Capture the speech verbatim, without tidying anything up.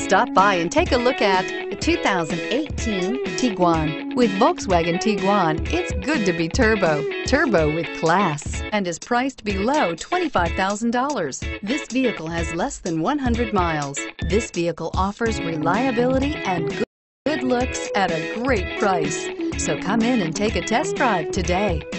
Stop by and take a look at the two thousand eighteen Tiguan. With Volkswagen Tiguan, it's good to be turbo. Turbo with class, and is priced below twenty-five thousand dollars. This vehicle has less than one hundred miles. This vehicle offers reliability and good good looks at a great price. So come in and take a test drive today.